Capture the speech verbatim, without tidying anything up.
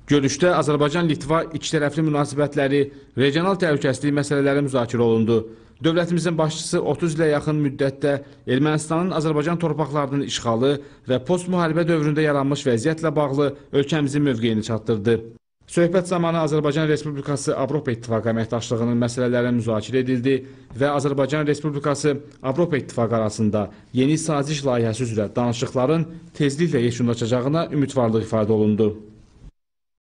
Görüşdə Azərbaycan-Litva ikitərəfli münasibətləri, regional təhlükəsizlik məsələləri müzakirə olundu. Dövlətimizin başçısı otuz ilə yaxın müddətdə Ermənistanın Azərbaycan torpaqlarının işğalı və post-müharibə dövründə yaranmış vəziyyətlə bağlı ölkəmizin mövqeyini çatdırdı. Söhbət zamanı Azərbaycan Respublikası Avropa İttifaqı əməkdaşlığının məsələləri müzakirə edildi və Azərbaycan Respublikası Avropa İttifaqı arasında yeni saziş layihəsi üzrə danışıqların tezliklə yekunlaşacağına ümidvarlıq ifadə olundu.